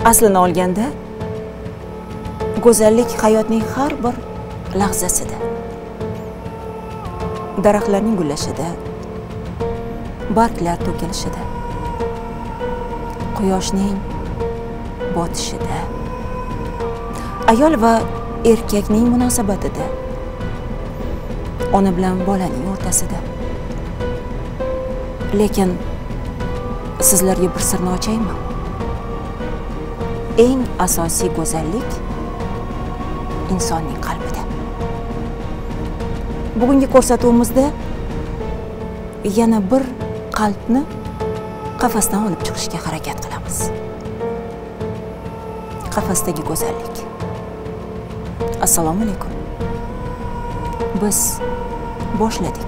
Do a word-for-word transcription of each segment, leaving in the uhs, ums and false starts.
Aslini olganda, go'zallik hayotning har bir lahzasida. Daraxtlarning gullashida, barglar to'kilishida, quyoshning botishida, ayol va erkakning munosabatida, ona bilan bolaning o'rtasida. Lekin sizlarga bir sirni ochaymi? Eng asosiy go'zallik insonning qalbida. Bugungi ko'rsatuvimizda yana bir qalbni qafasdan olib chiqishga harakat qilamiz. Qafasdagi go'zallik. Assalomu alaykum. Biz boshladik.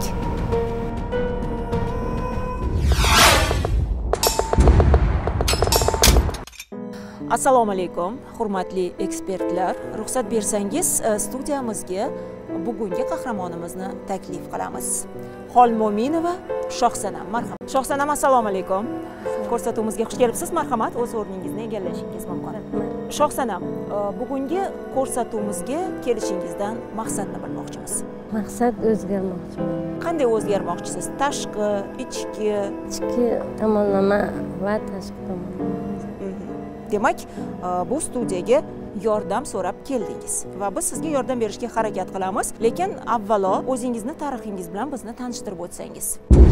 Assalomu alaykum, hurmatli ekspertlar. Ruxsat bersangiz, studiyamizga bugungi qahramonimizni taklif qilamiz. Xolmo'minova Shohsanam, marhamat. Shohsanam, assalomu alaykum. Ko'rsatuvimizga xush kelibsiz. Marhamat, o'z o'rningizni egallashingiz mumkin. Shohsanam, bugungi ko'rsatuvimizga kelishingizdan maqsadni bilmoqchimiz. Maqsad o'zgarmoqchiman. Qanday o'zgarmoqchisiz? Tashqi, ichki? Ichki tomonlama va tashqi tomonlama. Demak, bu studiyaga yordam so'rab keldingiz va biz sizga yordam berishga harakat qilamiz. Lekin avvalo o'zingizni tarixingiz bilan bizni tanishtirib o'tsangiz.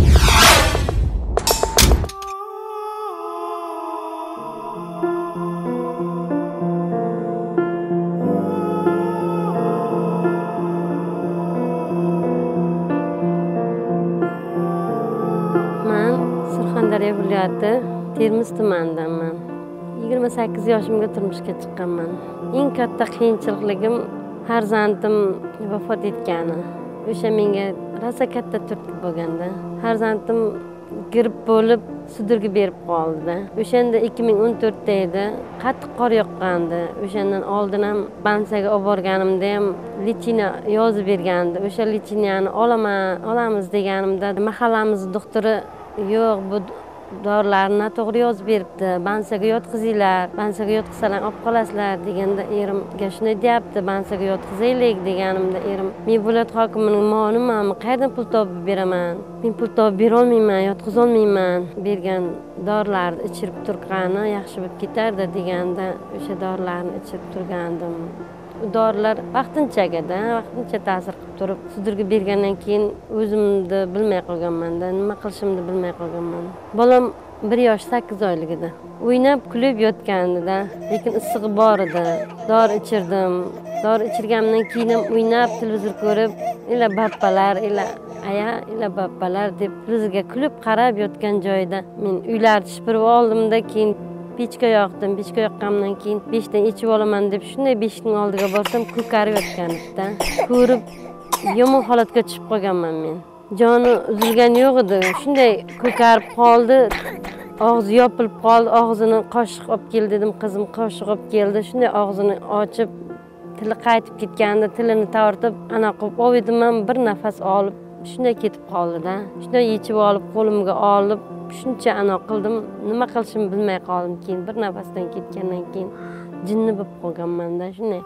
Men Surxondaryo viloyati Termiz tumanidanman. yigirma sakkiz yoshimga turmushga chiqqanman. Eng katta qiyinchiligim farzandim vafot etgani. O'sha menga rosa katta turtki bo'lganda. Farzandim girib bo'lib sudurga berib qoldi. O'shanda ikki ming o'n to'rtda edi. Qattiq qor yoqqandi. O'shandan oldin ham Bansaga olib borganimda ham lichina yozib bergandi. O'sha lichinani olaman, olamiz deganimda mahallamiz doktori yo'q, bu dorilarni noto'g'ri yozib beribdi. Bansaga yotqizinglar, Bansaga yotqizsalar olib qolasizlar deganda erimga shunday deyapti. Bansaga yotqizaylik deganimda erim, men viloyat hokimining ma'lumanmi, qayerdan pul topib beraman? Men pul topib bera olmayman, yotqiza olmayman. Bergan dorilarni ichirib turgani yaxshi bo'lib ketardi deganda o'sha dorilarni ichirib turgandim. Dorilar vaqtinchagada, vaqtincha ta'sir qilib turib, sudurga bergandan keyin o'zimni bilmay qolganman-da, nima qilishimni bilmay qolganman. Bolam bir yosh sakkiz oylik edi. O'ynab, kulib yotgandida, lekin issig'i bor edi. Dori ichirdim. Dori ichirganimdan keyin ham o'ynab, televizor ko'rib, ila bappalar, ila aya, ila bappalar deb televizorga kulib qarab yotgan joyda men uylarni shipirib oldimda, keyin pechka yoqdim. Pechka yoqqandan keyin beshdan ichib olaman deb shunday beshikning oldiga borsam, ko'karib yotganida ko'rib yomon holatga tushib qolganman men. Joni uzilgani yo'q edi. Shunday ko'karib qoldi. Og'zi yopilib qoldi. Og'zini qoshiq olib kel dedim, qizim qoshiq olib keldi. Shunday og'zini ochib, tili qaytib ketganda tilini tortib, ana qilib oldim, bir nafas olib, shunday ketib qoldi-da. Shunday yechib olib, qo'limga olib, shuncha ana qildim, nima qilishimni bilmay qoldim. Keyin bir nafasdan ketgandan keyin jinni bo'lib qolganman-da, shunday.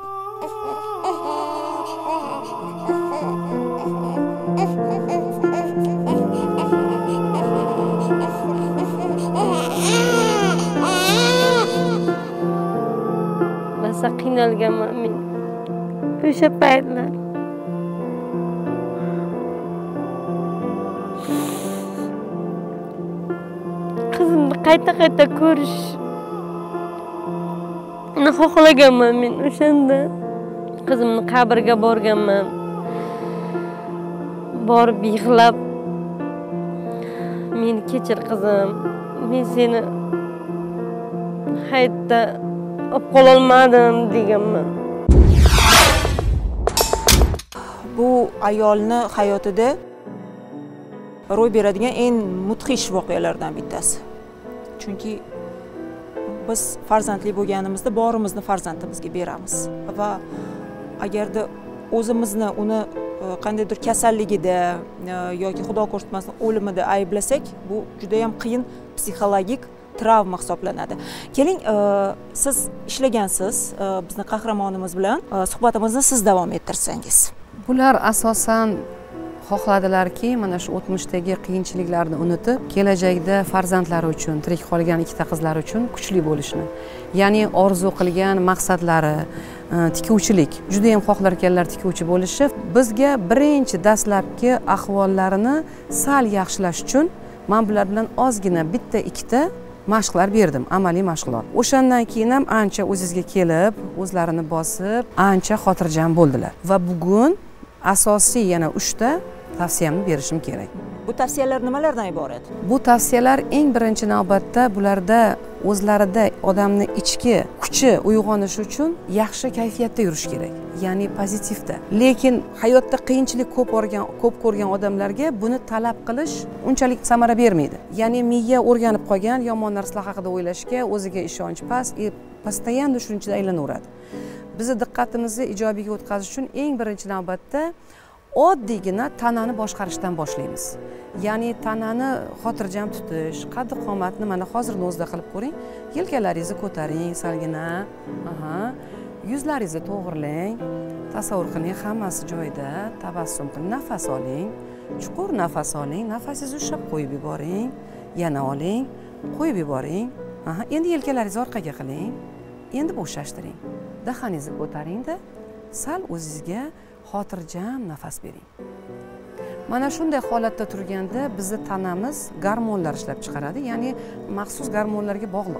Basa qiynalganman men o'sha paytlar. Qizimni qayta-qayta ko'rish ni xohlaganman men o'shanda. Qizimni qabrga borganman. Borib yig'lab, meni kechir qizim, men seni hayotda olib qola olmadim deganman. Bu ayolni hayotida ro'y beradigan eng mudhish voqealardan bittasi. Chunki biz farzandli bo'lganimizda borimizni farzandimizga beramiz va agarda o'zimizni uni qandaydir kasalligida yoki xudo ko'rsatmasin o'limida ayblasak, bu juda ham qiyin psixologik travma hisoblanadi. Keling, siz ishlagansiz, bizni qahramonimiz bilan suhbatimizni siz davom ettirsangiz. Bular asosan xohladilarki, mana shu o'tmishdagi qiyinchiliklarni unutib, kelajakda farzandlari uchun, tirik qolgan ikkita qizlari uchun kuchli bo'lishni. Ya'ni orzu qilgan maqsadlari, tikuvchilik, juda ham xohlar ekanlar tikuvchi bo'lishi. Bizga birinchi dastlabki ahvollarini sal yaxshilash uchun men bular bilan ozgina bitta ikkita mashqlar berdim, amaliy mashqlar. O'shandan keyin ham ancha o'zingizga kelib, o'zlarini bosib, ancha xotirjam bo'ldilar. Va bugun asosiy yana uchta tavsiyamni berishim kerak. Bu tavsiyalar nimalardan iborat? Bu tavsiyalar eng birinchi navbatda bularda o'zlarida odamning ichki kuchi uyg'onishi uchun yaxshi kayfiyatda yurish kerak, ya'ni pozitivda. Lekin hayotda qiyinchilik ko'p ko'rgan, ko'p ko'rgan odamlarga buni talab qilish unchalik samara bermaydi. Ya'ni miya o'rganib qolgan yomon narsalar haqida o'ylashga, o'ziga ishonch past, постоянно shuning ichida aylanaveradi. Bizni diqqatimizni ijobiga o'tkazish uchun eng birinchi navbatda oddiygina tanani boshqarishdan boshlaymiz. Ya'ni tanani xotirjam tutish, qaddi qomatni mana hozirni o'zida qilib ko'ring. Yelkalaringizni ko'taring, salgina. Aha. Yuzlaringizni to'g'rilang. Tasavvur qiling, hammasi joyida. Tabassum qiling, nafas oling. Chuqur nafas oling, nafasingizni ushlab qo'yib yuboring. Yana oling, qo'yib yuboring. Aha. Endi yelkalaringizni orqaga qiling. Endi bo'shashtiring. Dahaningizni ko'taring-da, sal o'zingizga xotirjam nafas bering. Mana shunday holatda turganda bizni tanamiz gormonlar ishlab chiqaradi, ya'ni maxsus gormonlarga bog'liq.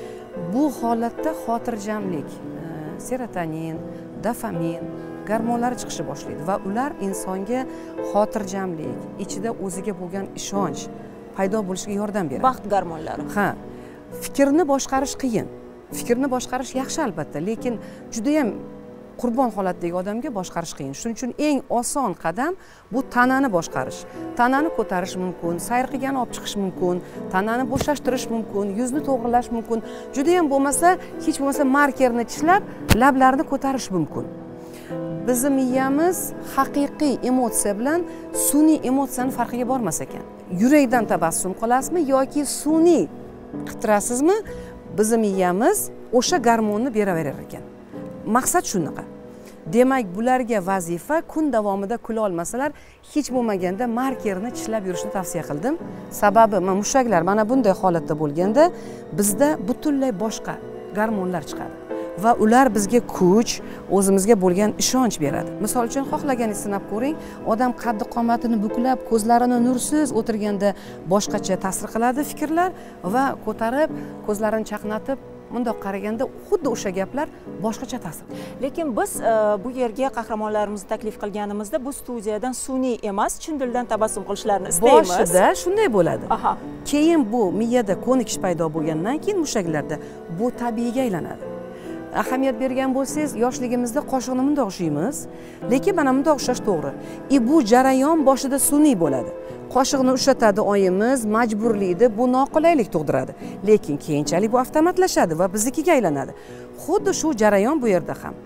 Bu holatda xotirjamlik, serotonin, dopamin gormonlari chiqishni boshlaydi va ular insonga xotirjamlik, ichida o'ziga bo'lgan ishonch paydo bo'lishiga yordam beradi. Baxt gormonlari. Ha, fikrni boshqarish qiyin. Fikrni boshqarish yaxshi albatta, lekin juda ham qurbon holatdagi odamga boshqarish qiyin. Shuning uchun eng oson qadam bu tanani boshqarish. Tanani ko'tarish mumkin, sayr qilgani olib chiqish mumkin, tanani bo'shashtirish mumkin, yuzni to'g'rilash mumkin. Juda ham bo'lmasa, hech bo'lmasa markerni tishlab, lablarni ko'tarish mumkin. Bizning miyamiz haqiqiy emotsiya bilan sun'iy emotsiyani farqiga bormas ekan. Yurakdan tabassum qilasizmi yoki sun'iy qitirasizmi? Bizning miyamiz o'sha gormonni beraverar ekan. Maqsad shunaqa. Demak, bularga vazifa kun davomida kula olmasalar, hech bo'lmaganda markerni tishlab yurishni tavsiya qildim. Sababi, mana mushaklar mana bunday holatda bo'lganda bizda butunlay boshqa gormonlar chiqadi va ular bizga kuch, o'zimizga bo'lgan ishonch beradi. Misol uchun xohlaganingizni sinab ko'ring, odam qaddi qomatini buklab, ko'zlarini nursiz o'tirganda boshqacha ta'sir qiladi fikrlar va ko'tarib, ko'zlarini chaqnatib bundoq qaraganda xuddi o'sha gaplar boshqacha ta'sir. Lekin biz bu yerga qahramonlarimizni taklif qilganimizda bu studiyadan sun'iy emas, chin dildan tabassum qilishlarini istaymiz. Boshida shunday bo'ladi. Aha. Keyin bu miyada ko'nikish paydo bo'lgandan keyin mushaklarda bu tabiiyga aylanadi. Ahamiyat bergan bo'lsangiz, yoshligimizda qoshiqni bundoq ushlaymiz, lekin mana bundoq ushlash to'g'ri. I bu jarayon boshida sun'iy bo'ladi. Qoshiqni ushlatadi oyimiz, majburlikda bu noqulaylik tug'diradi. Lekin keyinchalik bu avtomatlashadi va biznikiga aylanadi. Xuddi shu jarayon bu yerda ham.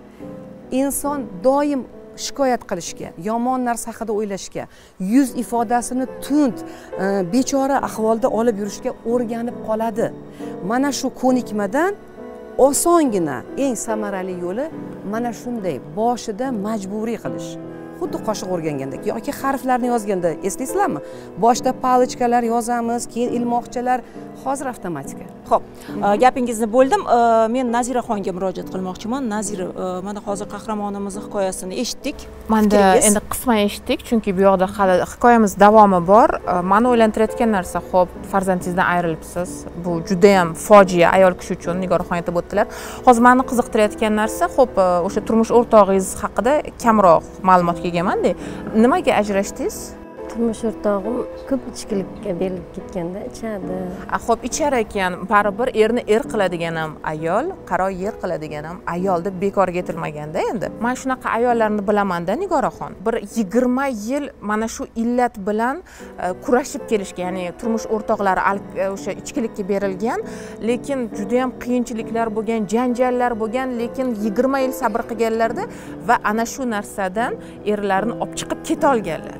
Inson doim shikoyat qilishga, yomon narsa haqida o'ylashga, yuz ifodasini tund, bechora ahvolda olib yurishga o'rganib qoladi. Mana shu ko'nikmadan osongina eng samarali yo'li mana shunday boshida majburiy qilish. Xuddi qo'shiq o'rgangandek yoki harflarni yozganda eslaysizlarmi? Boshda palichkalar yozamiz, keyin ilmoqchalar, hozir avtomatika. Xo'p, gapingizni bo'ldim. Men Naziraxonga murojaat qilmoqchiman. Nazira, mana hozir qahramonimizning hikoyasini eshitdik. Menda endi qisman eshitdik, chunki bu yoqda hali hikoyamiz davomi bor. Meni o'ylantirayotgan narsa, xo'p, farzandingizdan ayrilibsiz. Bu juda ham fojia ayol kishi uchun, Nigoraxon aytib o'tdilar. Hozir meni qiziqtirayotgan narsa, xo'p, o'sha turmush o'rtog'ingiz haqida kamroq ma'lumotga egaman-da. Nimaga ajrashdingiz? Turmush o'rtog'im ko'p ichkilikka berilib ketganda ichadi. Xo'p, ichar ekan, baribir erni er qiladigan ham ayol, qaro yer qiladigan ham ayol deb bekorga aytilmaganda endi. Men shunaqa ayollarni bilaman-da, Nigoraxon. Bir yigirma yil mana shu illat bilan kurashib kelishgan, ya'ni turmush o'rtoqlari o'sha ichkilikka berilgan, lekin juda ham qiyinchiliklar bo'lgan, janjallar bo'lgan, lekin yigirma yil sabr qilganlarda va ana shu narsadan erlarini olib chiqib keta olganlar.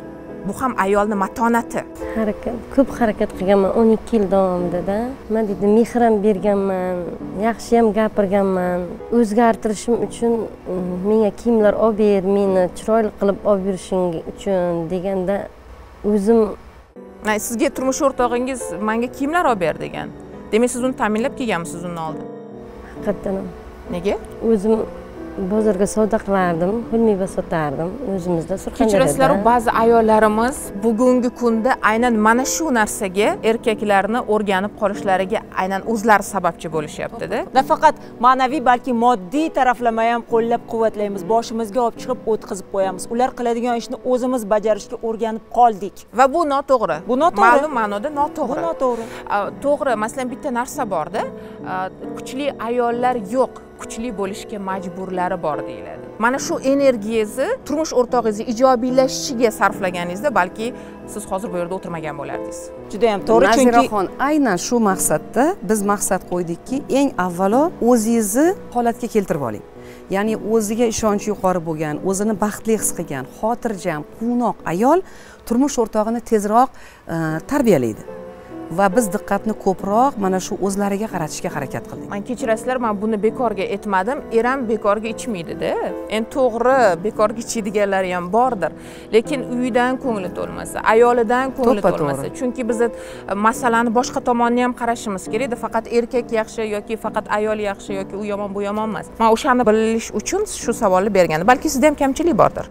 bu ham ayolni matonati. Harakat, ko'p harakat qilganman o'n ikki yil davomida. Nima deydi, mehr ham berganman, yaxshi ham gapirganman. O'zgartirishim uchun menga kiyimlar olib ber, meni chiroyli qilib olib yurishing uchun deganda o'zim sizga turmush o'rtog'ingiz menga kiyimlar olib ber degan. Demak, siz uni ta'minlab kelganmisiz undan oldin? Haqiqatan ham. Nega? O'zim bozorga savdo qilardim, pul meva sotardim o'zimizda Surxondaryoda. Kechirasizlar, ba'zi ayollarimiz bugungi kunda aynan mana shu narsaga erkaklarni o'rganib qolishlariga aynan o'zlari sababchi bo'lishyapti-da. Nafaqat ma'naviy, balki moddiy taraflama ham qo'llab-quvvatlaymiz, boshimizga olib chiqib o'tkazib qo'yamiz. Ular qiladigan ishni o'zimiz bajarishga o'rganib qoldik. Va bu noto'g'ri. Bu noto'g'ri. Ma'lum ma'noda noto'g'ri. Bu noto'g'ri. To'g'ri, masalan bitta narsa borda, kuchli ayollar yo'q, kuchli bo'lishga majburlari bor deyiladi. Mana shu energiyangizni turmush o'rtog'ingizning ijobiylashishiga sarflaganingizda balki siz hozir bu yerda o'tirmagan bo'lardingiz. Juda ham to'g'ri, chunki Naziraxon, aynan shu maqsadda biz maqsad qo'ydikki, eng avvalo o'zingizni holatga keltirib oling. Ya'ni o'ziga ishonchi yuqori bo'lgan, o'zini baxtli his qilgan, xotirjam, quvnoq ayol turmush o'rtog'ini tezroq tarbiyalaydi. Va biz diqqatni ko'proq mana shu o'zlariga qaratishga harakat qildik. Men kechirasizlar, men buni bekorga aytmadim. Eram bekorga ichmaydi-da. Endi to'g'ri, bekorga ichadiganlari ham bordir. Lekin uyidan ko'ngli to'lmasa, ayolidan ko'ngli to'lmasa, chunki biz masalani boshqa tomonni ham qarashimiz kerak. Faqat erkak yaxshi yoki faqat ayol yaxshi yoki u yomon bu yomon emas. Men o'shani bilish uchun shu savolni bergandim. Balki sizda ham kamchilik bordir.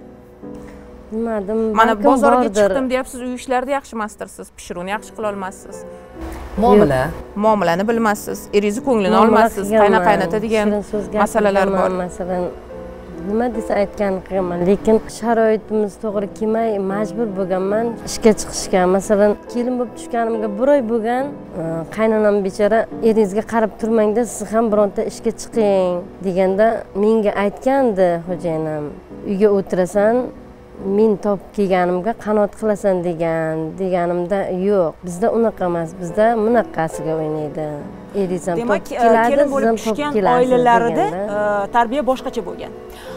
Nimadim, mana bozorga chiqdim deyapsiz, uy ishlarida yaxshi emasdirsiz, pishiruvni yaxshi qila olmassiz. Muomala, muomalani bilmassiz, eringizni ko'nglini olmassiz, qayna qaynata degan masalalar bor. Masalan, nima desa aytganini qilganman, lekin sharoitimiz to'g'ri kelmay majbur bo'lganman ishga chiqishga. Masalan, kelin bo'lib tushganimga bir oy bo'lgan, qaynonam bechora eringizga qarab turmangda, siz ham bironta ishga chiqing deganda menga aytgandi xo'jayinim, uyga o'tirasan, men topib kelganimga qanot qilasan degan deganimda yo'q, bizda unaqa emas, bizda bunaqasiga o'ynaydi. Eringiz ham demak, topib keladi, kelin siz bo'lib ham tushgan topib kelasiz oilalarida deganda. tarbiya boshqacha bo'lgan.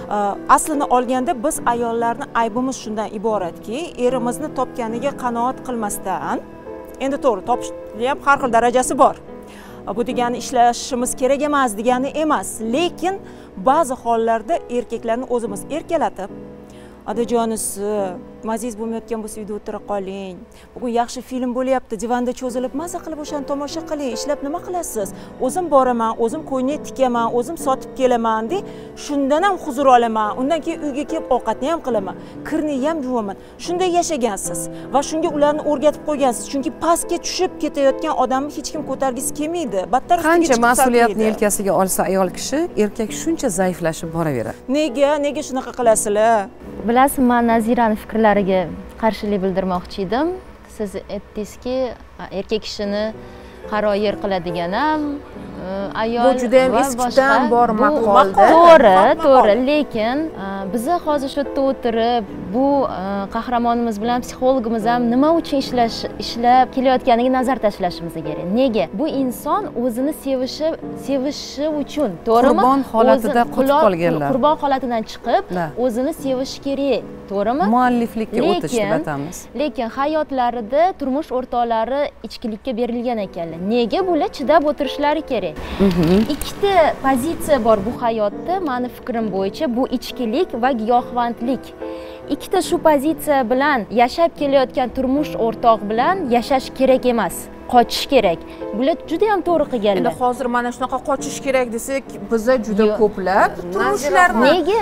Aslini olganda biz ayollarni aybimiz shundan iboratki, erimizni topganiga qanoat qilmasdan, endi to'g'ri, topishning ham har xil darajasi bor. Bu degani ishlashimiz kerak emas degani emas, lekin ba'zi hollarda erkaklarni o'zimiz erkalatib, odajonisi, maziz bo'lmayotgan bo'lsa uyda o'tira qoling. Bugun yaxshi film bo'lyapti, divanda cho'zilib maza qilib o'shani tomosha qiling. Ishlab nima qilasiz? O'zim boraman, o'zim qo'yni tikaman, o'zim sotib kelaman deb, shundan ham huzur olaman. Undan keyin uyga kelib ovqatni ham qilaman, kirni ham yuvaman. Shunday yashagansiz va shunga ularni o'rgatib qo'ygansiz. Chunki pastga tushib ketayotgan odamni hech kim ko'targisi kelmaydi. Battar qancha mas'uliyatni yelkasiga olsa ayol kishi, erkak shuncha zaiflashib boraveradi. Nega? Nega shunaqa qilasizlar? Bilasiz, men Naziraning fikrlariga qarshilik bildirmoqchi edim. Siz aytdingizki, erkak kishini qaro yer qiladigan ham ayol bu juda ham eskidan bor maqolda. To'g'ri, to'g'ri, lekin biz hozir shu yerda o'tirib, bu qahramonimiz bilan psixologimiz ham nima uchun ishlash, ishlab kelayotganiga nazar tashlashimiz kerak. Nega? Bu inson o'zini sevishi, sevishi uchun, to'g'rimi? Qurbon holatida qotib qolganlar. Qurbon holatidan chiqib, o'zini sevishi kerak, to'g'rimi? Mualliflikka o'tish deb atamiz. Lekin hayotlarida turmush o'rtoqlari ichkilikka berilgan ekanlar. Nega bular chidab o'tirishlari kerak? Ikkita pozitsiya bor bu hayotda, meni fikrim bo'yicha, bu ichkilik va giyohvandlik. Ikkita shu pozitsiya bilan yashab kelayotgan turmush o'rtoq bilan yashash kerak emas, qochish kerak. Bular juda ham to'g'ri qilganlar. Endi hozir mana shunaqa qochish kerak desak, bizda juda ko'plab turmushlarni nega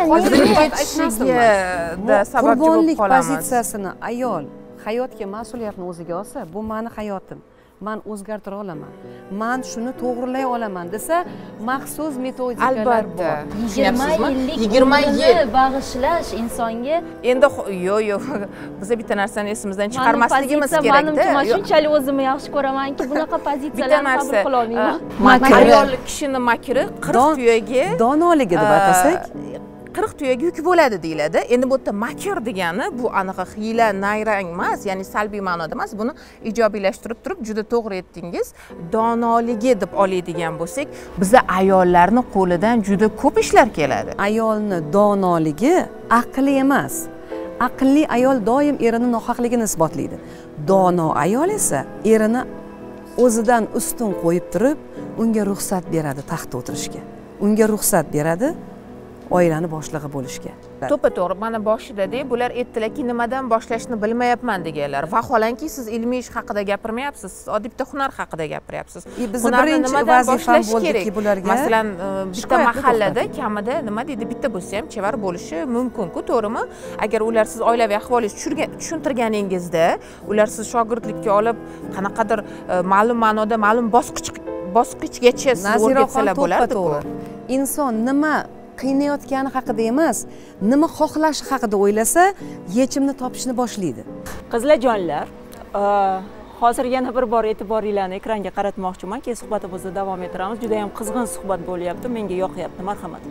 ketishiga sababchi bo'lib qurbonlik qolamiz. pozitsiyasini ayol hayotga mas'uliyatni o'ziga olsa, bu meni hayotim. Men o'zgartira olaman. Men shuni to'g'rilay olaman desa, maxsus metodikalar bor. yigirma yil bag'ishlash insonga. Endi yo'q, yo'q. Biz bitta narsani esimizdan chiqarmasligimiz kerak-da. Men shunchalik o'zimni yaxshi ko'ramanki, bunaqa pozitsiyalarni qabul qila olmayman. Ayol kishini makri qirq tuyaga donoligi deb atasak, qirq tuyaga yuk bo'ladi deyiladi. Endi bu yerda makr degani bu anaqa hiyla, nayrang emas, ya'ni salbiy ma'noda emas, buni ijobiylashtirib turib juda to'g'ri aytdingiz. Donoligi deb oladigan bo'lsak, bizda ayollarning qo'lidan juda ko'p ishlar keladi. Ayolni donoligi aqli emas. aqlli ayol doim erini nohaqligini isbotlaydi. Dono ayol esa erini o'zidan ustun qo'yib turib, unga ruxsat beradi taxtda o'tirishga. Unga ruxsat beradi oilani boshlig'i bo'lishga. To'ppa to'g'ri, mana boshida-da bular aytdilarki, nimadan boshlashni bilmayapman deganlar. Vaholanki siz ilmiy ish haqida gapirmayapsiz, siz oddiy bitta hunar haqida gapirayapsiz. Bizni birinchi vazifam bo'ldiki bularga. Masalan, bitta mahallada kamida nima deydi, bitta bo'lsa ham chevar bo'lishi mumkin-ku, to'g'rimi? Agar ular siz oilaviy ahvolingizni tushuntirganingizda, ular siz shogirdlikka olib, qanaqadir ma'lum ma'noda ma'lum bosqich bosqichgacha siz o'rgatsalar bo'lardi-ku. Inson nima qiynayotgani haqida emas, nima xohlashi haqida o'ylasa, yechimni topishni boshlaydi. Qizlarjonlar, hozir yana bir bor e'tiboringlarni ekranga qaratmoqchiman. Keyin suhbatimizni davom ettiramiz. Juda ham qizg'in suhbat bo'lyapti. Menga yoqyapti. Marhamat.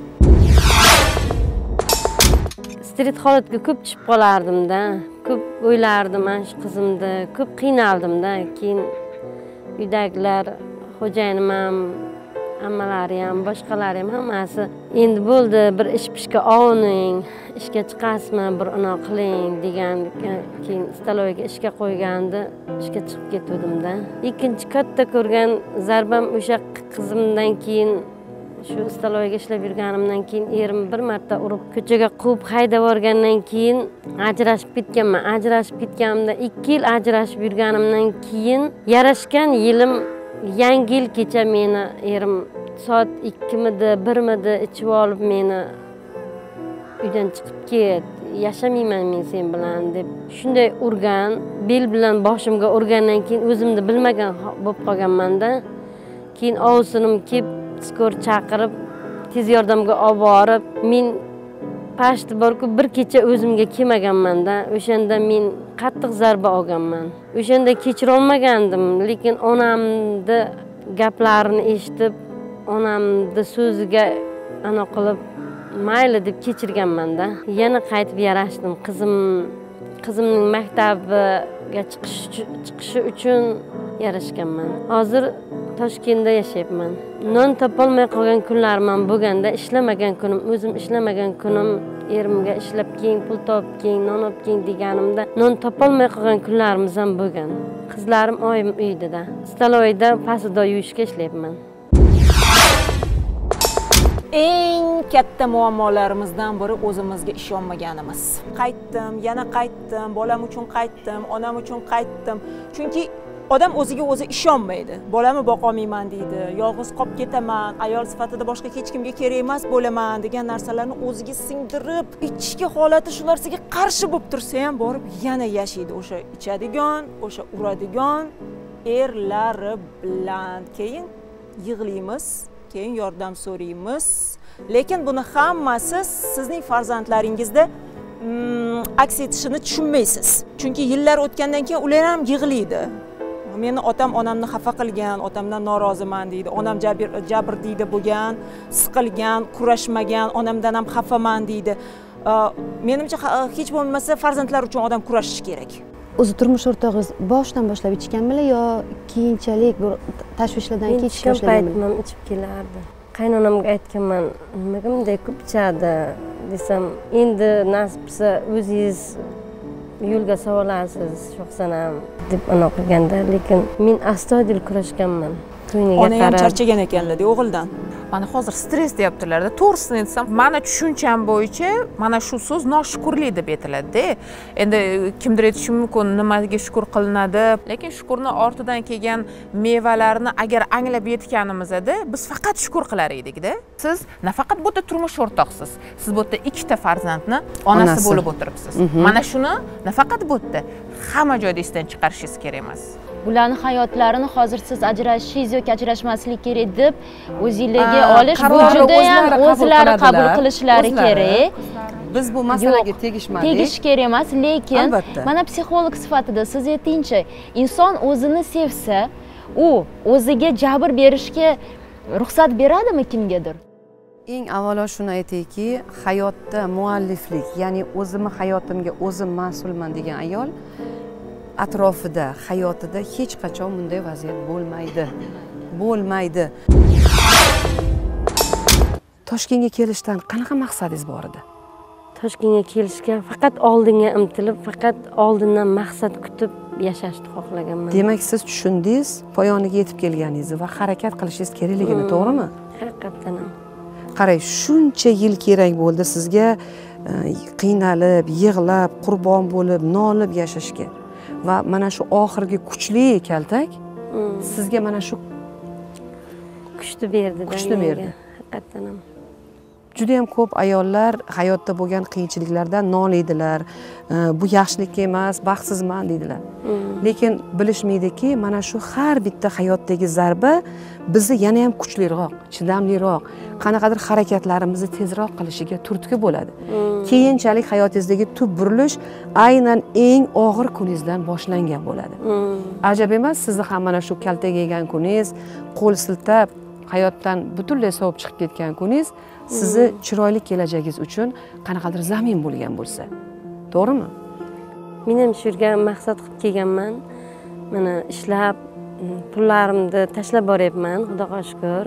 Street holatga ko'p tushib qolardim-da. Ko'p o'ylardim mana shu qizimni, ko'p qiynaldim-da. Keyin uydagilar, xo'jayinim ham, ammalari ham, boshqalari ham hammasi endi bo'ldi, bir ish pishga oling, ishga chiqasizmi, bir anaqa qiling degan. Keyin staloyga ishga qo'ygandi, ishga chiqib ketdim-da. Ikkinchi katta ko'rgan zarbam o'sha qizimdan keyin, shu staloyga ishlab yurganimdan keyin erim bir marta urib ko'chaga quvib haydab yuborgandan keyin ajrashib ketganman. Ajrashib ketganimda ikki yil ajrashib yurganimdan keyin yarashgan yilim yangi yil kecha meni erim soat ikkimidi, birmidi ichib olib meni uydan chiqib ket, yashamayman men sen bilan deb shunday urgan, bel bilan boshimga urgandan keyin o'zimni bilmagan bo'lib qolganman-da. Keyin ovsinim kelib skor chaqirib, tez yordamga olib borib, men pashti borku bir kecha o'zimga kelmaganman-da. O'shanda men qattiq zarba olganman. O'shanda kechira olmagandim, lekin onamni gaplarini eshitib, onamni so'ziga ana qilib mayli deb kechirganman-da. Yana qaytib yarashdim. Qizim qizimning maktabiga chiqishi chiqishi uchun yarashganman. Hozir Toshkentda yashayapman. Non topolmay qolgan kunlarim ham bo'lganda, ishlamagan kunim, o'zim ishlamagan kunim, erimga ishlab keyin, pul topib keyin, non olib keyin deganimda, non topolmay qolgan kunlarimiz ham bo'lgan. Qizlarim oyim uyda, staloyda pasida yuvishga ishlayapman. Eng katta muammolarimizdan biri o'zimizga ishonmaganimiz. Qaytdim, yana qaytdim, bolam uchun qaytdim, onam uchun qaytdim. Chunki odam o'ziga o'zi ishonmaydi. Bolamni boqolmayman deydi, yolg'iz qolib ketaman, ayol sifatida boshqa hech kimga kerak emas bo'laman degan narsalarni o'ziga singdirib, ichki holati shularga qarshi bo'lib tursa ham borib yana yashaydi o'sha ichadigan, o'sha uradigan erlari bilan. Keyin yig'laymiz, keyin yordam so'raymiz. Lekin buni hammasi sizning farzandlaringizda aks etishini tushunmaysiz. Chunki yillar o'tgandan keyin ular ham yig'laydi. Meni otam onamni xafa qilgan, otamdan noroziman deydi. Onam jabr jabr deydi bo'lgan, siqilgan, kurashmagan, onamdan ham xafaman deydi. Menimcha hech bo'lmasa farzandlar uchun odam kurashishi kerak. O'zi turmush o'rtog'ingiz boshdan boshlab ichganmi yo keyinchalik bir tashvishlardan keyin ichib boshlaganmi? Men ichib kelardi. Qaynonamga aytganman, nimaga bunday ko'p ichadi desam, endi nasib qilsa o'zingiz yo'lga solasiz, sho'xsanam deb anaqa qilganda, lekin men astoydil kurashganman. To'yniga qarab. Ona ham charchagan ekanlar-da o'g'ildan. Mana hozir stress deyaptilar-da. To'g'risini aytsam, mana tushuncham bo'yicha mana shu so'z noshukurlik deb aytiladi-da. Endi kimdir aytishi mumkin, nimaga shukur qilinadi? Lekin shukurning ortidan kelgan mevalarni agar anglab yetganimizda, biz faqat shukur qilar edik-da. Siz nafaqat bu yerda turmush o'rtoqsiz, siz bu yerda ikkita farzandni onasi bo'lib o'tiribsiz. Mana shuni nafaqat bu yerda hamma joyda esdan chiqarishingiz kerak emas. Bularni hayotlarini hozir siz ajrashishingiz yoki ajrashmaslik kerak deb o'zingizga olish, bu juda ham o'zlari qabul qilishlari kerak. Biz bu masalaga tegishmadik. Tegish kerak emas, lekin mana psixolog sifatida siz aytingchi, inson o'zini sevsa, u o'ziga jabr berishga ruxsat beradimi kimgadir? Eng avvalo shuni aytayki, hayotda mualliflik, ya'ni o'zimni hayotimga o'zim mas'ulman degan ayol atrofida, hayotida hech qachon bunday vaziyat bo'lmaydi. Bo'lmaydi. Toshkentga kelishdan qanaqa maqsadingiz bor edi? Toshkentga kelishga faqat oldinga intilib, faqat oldindan maqsad kutib yashashni xohlaganman. Demak, siz tushundingiz, poyoniga yetib kelganingizni va harakat qilishingiz kerakligini, to'g'rimi? Haqiqatan ham. Qarang, shuncha yil kerak bo'ldi sizga qiynalib, yig'lab, qurbon bo'lib, nolib yashashga. Va mana shu oxirgi kuchli kaltak sizga mana shu kuchni berdi. Kuchni berdi. Haqiqatan ham. Juda ham ko'p ayollar hayotda bo'lgan qiyinchiliklardan noliydilar. Bu yaxshilik emas, baxtsizman deydilar. Lekin bilishmaydiki, mana shu har bitta hayotdagi zarba bizni yana ham kuchliroq, chidamliroq, qanaqadir harakatlarimizni tezroq qilishiga turtki bo'ladi. Keyinchalik hayotingizdagi tub burilish aynan eng og'ir kuningizdan boshlangan bo'ladi. Ajab emas, sizni ham mana shu kaltak yegan kuningiz, qo'l siltab hayotdan butunlay sovib chiqib ketgan kuningiz sizni chiroyli kelajagingiz uchun qanaqadir zamin bo'lgan bo'lsa. To'g'rimi? Men ham shu yerga maqsad qilib kelganman. Mana ishlab, pullarimni tashlab boryapman, Xudoga shukr.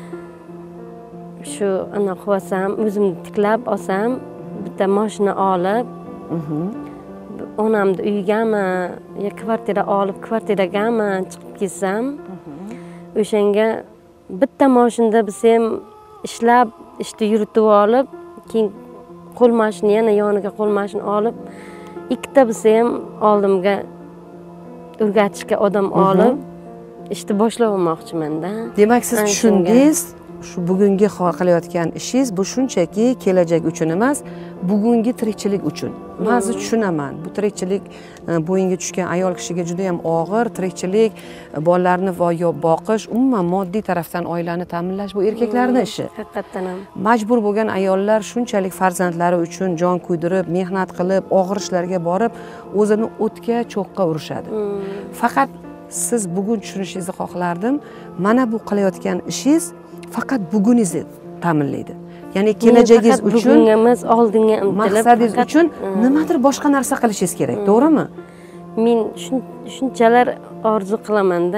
Shu ana qilsam, o'zimni tiklab olsam, bitta mashina olib, onamni uyigami, yo kvartira olib, kvartiragami chiqib ketsam, o'shanga bitta mashinada biz ham ishlab, ishni yuritib olib, keyin qo'l mashina yana yoniga qo'l mashina olib, ikkita biz ham oldimga o'rgatishga odam olib, ishni boshlab olmoqchiman-da. Demak, siz tushundingiz, shu bugungi qilayotgan ishingiz bu shunchaki kelajak uchun emas, bugungi tirikchilik uchun. Men sizni tushunaman. Bu tirikchilik bo'yinga tushgan ayol kishiga juda ham og'ir, tirikchilik, bolalarni boqish, umuman moddiy tarafdan oilani ta'minlash bu erkaklarning ishi. Haqiqatan ham. Majbur bo'lgan ayollar shunchalik farzandlari uchun jon kuydirib, mehnat qilib, og'ir ishlarga borib, o'zini o'tga, cho'qqa urishadi. Faqat siz bugun tushunishingizni xohlardim. Mana bu qilayotgan ishingiz faqat buguningizni ta'minlaydi. Ya'ni kelajagingiz uchun, bugunga emas, oldinga intilib, maqsadingiz uchun nimadir boshqa narsa qilishingiz kerak, to'g'rimi? Men shunchalar orzu qilaman-da.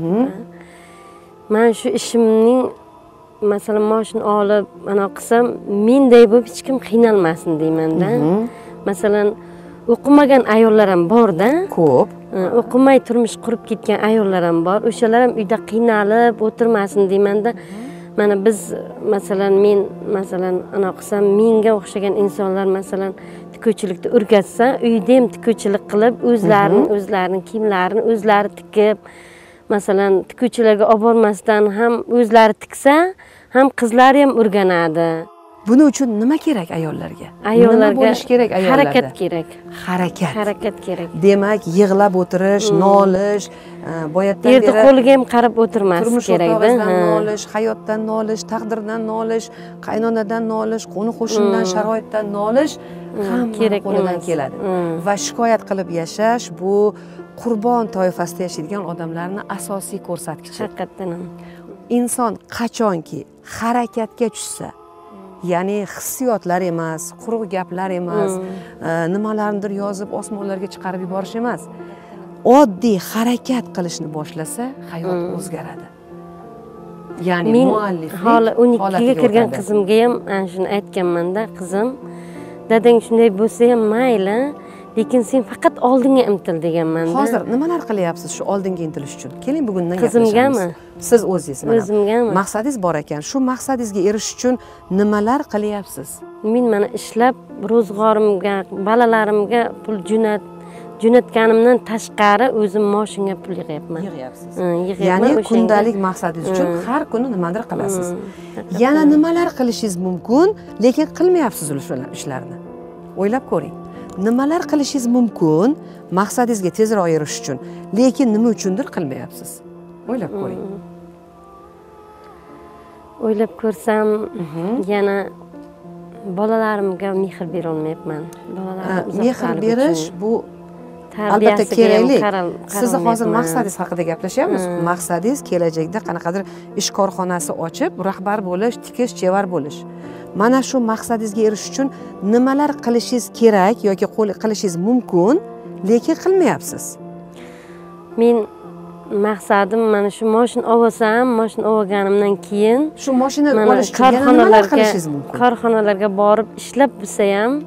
Men shu ishimning masalan mashina olib, ana qilsam, menday bo'lib hech kim qiynalmasin deyman-da. Masalan, o'qimagan ayollar ham bor-da. Ko'p. O'qimay turmush qurib ketgan ayollar ham bor. O'shalar ham uyda qiynalib o'tirmasin deyman-da. Mana biz masalan men masalan ana qilsam, menga o'xshagan insonlar masalan tikuvchilikni o'rgatsa, uyda ham tikuvchilik qilib, o'zlarining o'zlarining kiyimlarini o'zlari tikib, masalan tikuvchilarga olib bormasdan ham o'zlari tiksa, ham qizlari ham o'rganadi. Buning uchun nima kerak ayollarga? Ayollarga nima bo'lish kerak ayollarda? Harakat kerak. Harakat. Harakat kerak. Demak, yig'lab o'tirish, nolish, boyatdan beri yerda qo'liga ham qarab o'tirmas kerak-da. Nolish, hayotdan nolish, taqdirdan nolish, qaynonadan nolish, qo'ni qo'shnidan, sharoitdan nolish ham kerak qo'lidan keladi. Va shikoyat qilib yashash bu qurbon toifasida yashaydigan odamlarning asosiy ko'rsatkichi. Haqiqatan ham. Inson qachonki harakatga tushsa, ya'ni hissiyotlar emas, quruq gaplar emas, nimalarnidir yozib osmonlarga chiqarib yuborish emas, oddiy harakat qilishni boshlasa, hayot o'zgaradi. Ya'ni mualliflik hali o'n ikkiga kirgan qizimga ham ana shuni aytganman-da, qizim, dadang shunday bo'lsa ham mayli, lekin sen faqat oldinga intil deganman-da. Hozir nimalar qilyapsiz shu oldinga intilish uchun? Keling bugundan gaplashamiz. Qizimgami? Siz o'zingiz mana. O'zimgami? Maqsadingiz bor ekan. Shu maqsadingizga erishish uchun nimalar qilyapsiz? Men mana ishlab, ro'zg'orimga, balalarimga pul jo'nat jo'natganimdan tashqari o'zim mashinaga pul yig'yapman. Yig'yapsiz. Yig'yapman. Ya'ni kundalik maqsadingiz uchun har kuni nimadir qilasiz. Yana nimalar qilishingiz mumkin, lekin qilmayapsiz o'sha ishlarni. O'ylab ko'ring. Nimalar qilishingiz mumkin maqsadingizga tezroq erishish uchun, lekin nima uchundir qilmayapsiz. O'ylab ko'ring. O'ylab ko'rsam, yana bolalarimga mehr bera olmayapman. Bolalarimga mehr berish bu albatta kerakli. Sizni hozir maqsadingiz haqida gaplashyapmiz. Maqsadingiz kelajakda qanaqadir ish korxonasi ochib, rahbar bo'lish, tikish, chevar bo'lish. Mana shu maqsadingizga erishish uchun nimalar qilishingiz kerak yoki qilishingiz mumkin, lekin qilmayapsiz. Men maqsadim mana shu mashina olsam, mashina olganimdan keyin shu mashina olish uchun yana nimalar qilishingiz mumkin? Korxonalarga borib ishlab bo'lsa ham,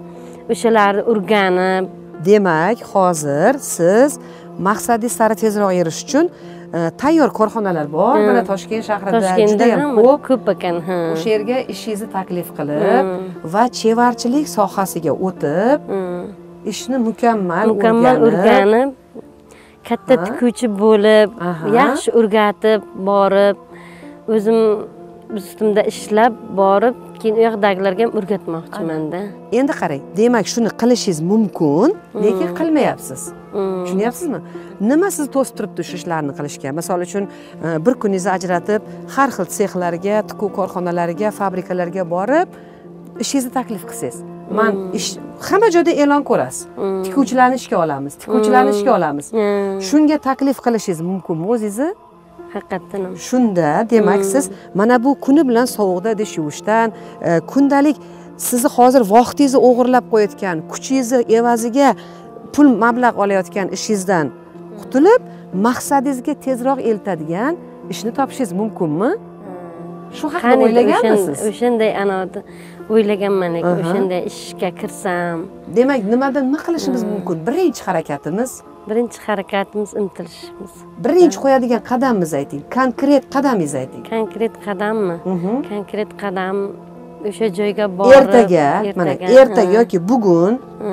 o'shalarni o'rganib. Demak, hozir siz maqsadingiz sari tezroq erish uchun tayyor korxonalar bor. Mana Toshkent shahrida juda ham ko'p. Ko'p ekan, ha. O'sha yerga ishingizni taklif qilib va chevarchilik sohasiga o'tib, ishni mukammal mukammal o'rganib, katta tikuvchi bo'lib, yaxshi o'rgatib borib, o'zim ustimda ishlab borib, keyin u yoqdagilarga ham o'rgatmoqchiman-da. Endi qarang, demak shuni qilishingiz mumkin, lekin qilmayapsiz. Tushunyapsizmi? Nima sizni to'sib turibdi shu ishlarni qilishga? Misol uchun, bir kuningizni ajratib, har xil sexlarga, tikuv korxonalariga, fabrikalarga borib, ishingizni taklif qilsangiz, men ish hamma joyda e'lon ko'rasiz. Tikuvchilarni ishga olamiz, tikuvchilarni ishga olamiz. Shunga taklif qilishingiz mumkinmi o'zingizni? Haqiqatan ham. Shunda, demak, siz mana bu kuni bilan sovuqda idish yuvishdan, kundalik sizni hozir vaqtingizni o'g'irlab qo'yayotgan, kuchingizni evaziga pul mablag' olayotgan ishingizdan qutulib, maqsadingizga tezroq eltadigan ishni topishingiz mumkinmi? Shu haqida o'ylaganmisiz? O'shanday anodi o'ylaganman, lekin o'shanday ishga kirsam. Demak, nimadan nima qilishimiz mumkin? Birinchi harakatimiz Birinchi harakatimiz intilishimiz. Birinchi qo'yadigan qadamingizni ayting. Konkret qadamingizni ayting. Konkret qadammi? Konkret qadam o'sha joyga borib, ertaga, mana ertaga yoki bugun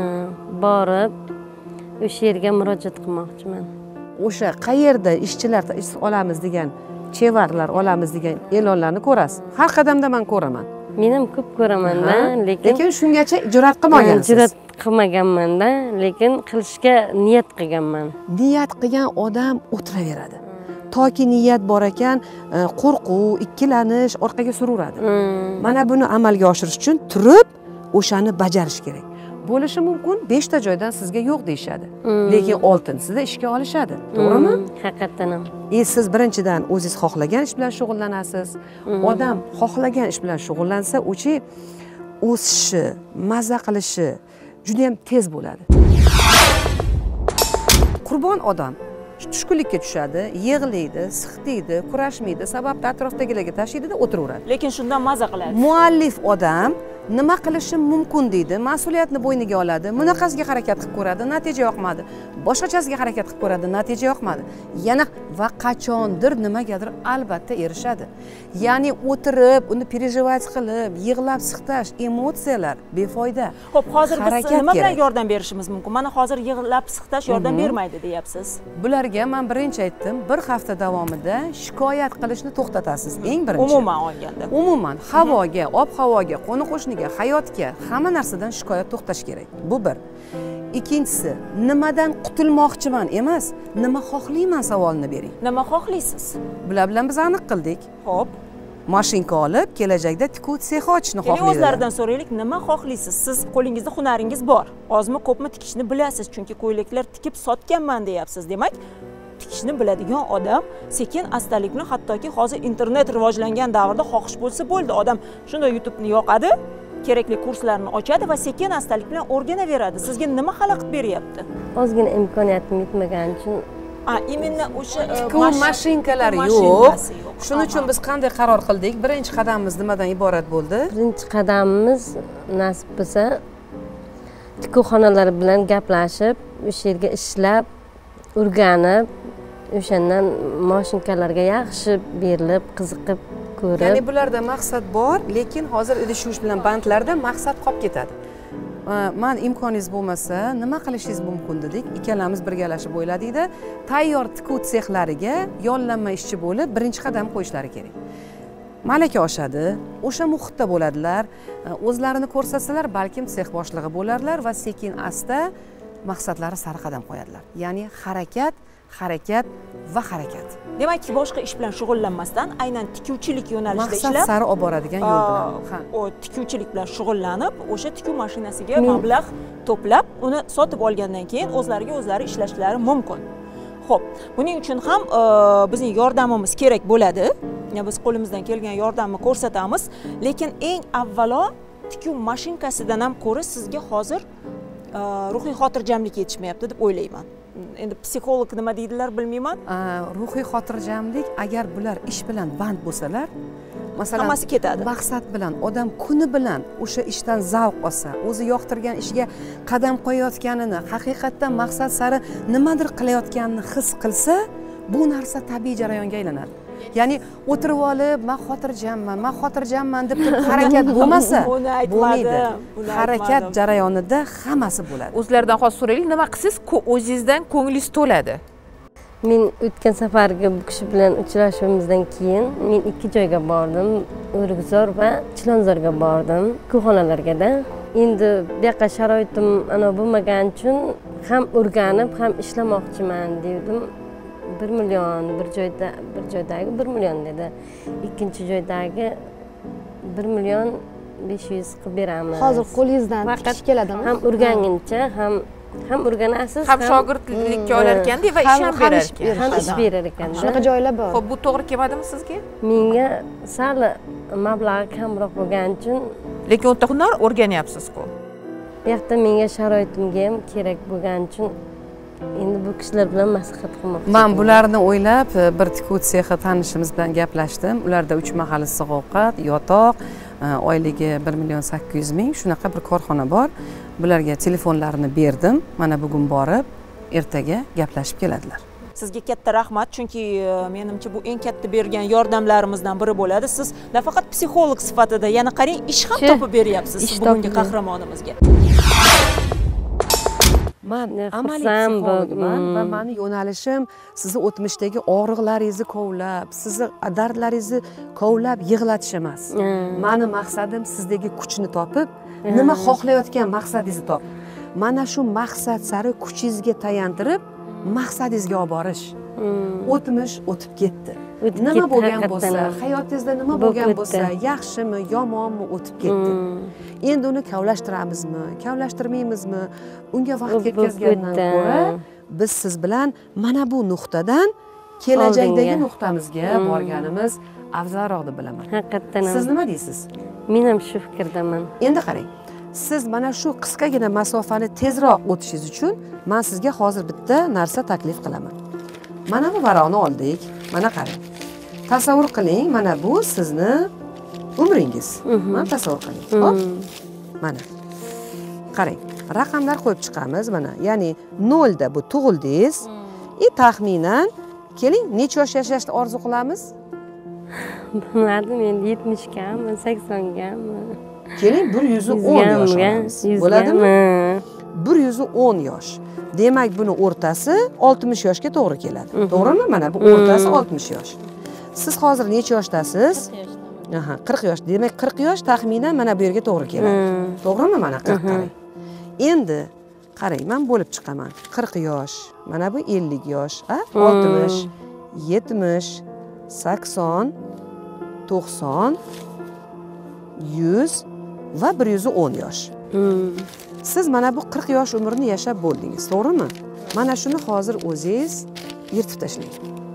borib o'sha yerga murojaat qilmoqchiman. O'sha qayerda ishchilar olamiz degan, chevarlar olamiz degan e'lonlarni ko'rasiz. Har qadamda men ko'raman. Men ham ko'p ko'raman-da, lekin lekin shungacha jur'at qilmagansiz. Jur'at qilmaganman-da, lekin qilishga niyat qilganman. Niyat qilgan odam o'tiraveradi. Toki niyat bor ekan, qo'rquv, ikkilanish orqaga suraveradi. Mana buni amalga oshirish uchun turib, o'shani bajarish kerak. Bo'lishi mumkin, besh ta joydan sizga yo'q deyshadi. Lekin oltinchisida ishga olishadi. To'g'rimi? Haqiqatan ham. E siz birinchidan o'zingiz xohlagan ish bilan shug'ullanasiz. Odam xohlagan ish bilan shug'ullansa, o'chi o'sishi, mazza qilishi juda ham tez bo'ladi. Qurbon odam tushkunlikka tushadi, yig'laydi, siqtaydi, kurashmaydi, sababni atrofdagilarga tashlaydi-da o'tiraveradi. Lekin shundan mazza qiladi. Muallif odam nima qilishim mumkin deydi, mas'uliyatni bo'yniga oladi, bunaqasiga harakat qilib ko'radi, natija yoqmadi. Boshqachasiga harakat qilib ko'radi, natija yoqmadi. Yana va qachondir nimagadir albatta erishadi. Ya'ni o'tirib, uni переживать qilib, yig'lab siqtash, emotsiyalar befoyda. Xo'p, hozir biz nima bilan yordam berishimiz mumkin? Mana hozir yig'lab siqtash yordam bermaydi, deyapsiz. Bularga men birinchi aytdim, bir hafta davomida shikoyat qilishni to'xtatasiz, eng birinchi. Umuman olganda. Umuman havoga, ob-havoga, qo'ni-qo'shniga, hayotga, hamma narsadan shikoyat to'xtash kerak. Bu bir. Ikkinchisi, nimadan qutulmoqchiman emas, nima xohlayman savolini bering. Nima xohlaysiz? Bular bilan biz aniq qildik. Xo'p. Mashinka olib, kelajakda tikuv sexi ochishni xohlaydi. Endi o'zlaridan so'raylik, nima xohlaysiz? Siz qo'lingizda hunaringiz bor. Ozmi, ko'pmi tikishni bilasiz, chunki ko'ylaklar tikib sotganman deyapsiz. Demak, tikishni biladigan odam sekin astalik bilan, hattoki hozir internet rivojlangan davrda xohish bo'lsa bo'ldi. Odam shunday YouTube'ni yoqadi, kerakli kurslarni ochadi va sekin astalik bilan o'rganaveradi. Sizga nima xalaqit beryapti? Ozgina imkoniyatim yetmagani uchun A, imенно o'sha tikuv mashinkalari yo'q. Shuning uchun biz qanday qaror qildik? Birinchi qadamimiz nimadan iborat bo'ldi? Birinchi qadamimiz nasib bo'lsa tikuvxonalari bilan gaplashib, o'sha yerga ishlab, o'rganib, o'shandan mashinkalarga yaxshi berilib, qiziqib ko'rib. Ya'ni bularda maqsad bor, lekin hozir idish yuvish bilan bandlarda maqsad qolib ketadi. Men imkoningiz bo'lmasa, nima qilishingiz mumkin dedik. Ikkalamiz birgalashib o'yladikda, tayyor tikuv sexlariga yollanma ishchi bo'lib, birinchi qadam qo'yishlari kerak. Malaka oshadi, o'sha muhitda bo'ladilar, o'zlarini ko'rsatsalar, balkim sex boshlig'i bo'larlar va sekin asta maqsadlari sari qadam qo'yadilar. Ya'ni harakat, harakat va harakat. Demak, boshqa ish bilan shug'ullanmasdan aynan tikuvchilik yo'nalishida ishlab, maqsad sari olib boradigan yo'l bilan. Ha, o tikuvchilik bilan shug'ullanib, o'sha tikuv mashinasiga mablag' to'plab, uni sotib olgandan keyin o'zlariga o'zlari ishlashlari mumkin. Xo'p, buning uchun ham bizning yordamimiz kerak bo'ladi. Biz qo'limizdan kelgan yordamni ko'rsatamiz, lekin eng avvalo tikuv mashinkasidan ham ko'ra sizga hozir ruhiy xotirjamlik yetishmayapti deb o'ylayman. Endi psixolog nima deydilar bilmayman. Ruhiy xotirjamlik, agar bular ish bilan band bo'lsalar, masalan hammasi ketadi. maqsad bilan odam kuni bilan o'sha ishdan zavq olsa, o'zi yoqtirgan ishiga qadam qo'yayotganini, haqiqatdan maqsad sari nimadir qilayotganini his qilsa, bu narsa tabiiy jarayonga aylanadi. Ya'ni o'tirib olib, men xotirjamman, men xotirjamman deb turib harakat bo'lmasa, bo'lmaydi. Harakat jarayonida hammasi bo'ladi. O'zlaridan hozir so'raylik, nima qilsiz, o'zingizdan ko'nglingiz to'ladi? Men o'tgan safargi bu kishi bilan uchrashuvimizdan keyin men ikki joyga bordim. O'rikzor va Chilonzorga bordim, korxonalarga-da. Endi bu yoqqa sharoitim ana bo'lmagan uchun ham o'rganib, ham ishlamoqchiman dedim. bir million bir joyda bir joydagi bir million dedi. Ikkinchi joydagi bir million besh yuz qilib beramiz. Hozir qo'lingizdan chiqish keladimi? Ham o'rganguncha, ham ham o'rganasiz, ham shogirdlikka olar ekanda va ish ham berar ekan. Ham ish berar ekan. Shunaqa joylar bor. Xo'p, bu to'g'ri kelmadimi sizga? Menga sal mablag' kamroq bo'lgani uchun, lekin o'ta hunar o'rganyapsiz-ku. Bu yoqda menga sharoitimga ham kerak bo'lgani uchun endi bu kishilar bilan maslahat qilmoqchiman. Men bularni o'ylab bir tikuv sexi tanishimiz bilan gaplashdim. Ularda uch mahal issiq ovqat, yotoq, oyligi bir million sakkiz yuz ming shunaqa bir korxona bor. Bularga telefonlarini berdim. Mana bugun borib, ertaga gaplashib keladilar. Sizga katta rahmat, chunki menimcha bu eng katta bergan yordamlarimizdan biri bo'ladi. Siz nafaqat psixolog sifatida, yana qarang, ish ham topib beryapsiz bugungi qahramonimizga. Men amaliy psixologman va meni yo'nalishim sizni o'tmishdagi og'riqlaringizni kovlab, sizni dardlaringizni kovlab yig'latish emas. Meni maqsadim sizdagi kuchni topib, nima xohlayotgan maqsadingizni top. Mana shu maqsad sari kuchingizga tayantirib, maqsadingizga olib borish. O'tmish o'tib ketdi. Nima bo'lgan bo'lsa, hayotingizda nima bo'lgan bo'lsa, yaxshimi, yomonmi o'tib ketdi. Endi uni kavlashtiramizmi, kavlashtirmaymizmi? Unga vaqt ketkazgandan ko'ra biz siz bilan mana bu nuqtadan kelajakdagi nuqtamizga borganimiz afzalroq deb bilaman. Haqiqatan. Siz nima deysiz? Men ham shu fikrdaman. Endi qarang. Siz mana shu qisqagina masofani tezroq o'tishingiz uchun men sizga hozir bitta narsa taklif qilaman. Mana bu varaqni oldik. Mana qarang. Tasavvur qiling, mana bu sizni umringiz. Mana tasavvur qiling. Xo'p? Mana. Qarang. Raqamlar qo'yib chiqamiz mana. Ya'ni nol da bu tug'ildingiz. E taxminan keling, necha yosh yashashni orzu qilamiz? Bilmadim, endi yetmish gaman, sakson gaman. Keling, bir yuz o'n yosh olamiz. Bo'ladimi? bir yuz o'n yosh. Demak, buni o'rtasi oltmish yoshga to'g'ri keladi. To'g'rimi? Mana bu o'rtasi oltmish yosh. Siz hozir necha yoshdasiz? Aha, qirq yosh. Demak, qirq yosh taxminan mana bu yerga to'g'ri keladi. To'g'rimi? Mana qirq qarang. Endi qarang, men bo'lib chiqaman. qirq yosh, mana bu ellik yosh, a? oltmish, yetmish, sakson, to'qson, yuz va bir yuz o'n yosh. Siz mana bu qirq yosh umrni yashab bo'ldingiz, to'g'rimi? Mana shuni hozir o'zingiz yirtib tashlang.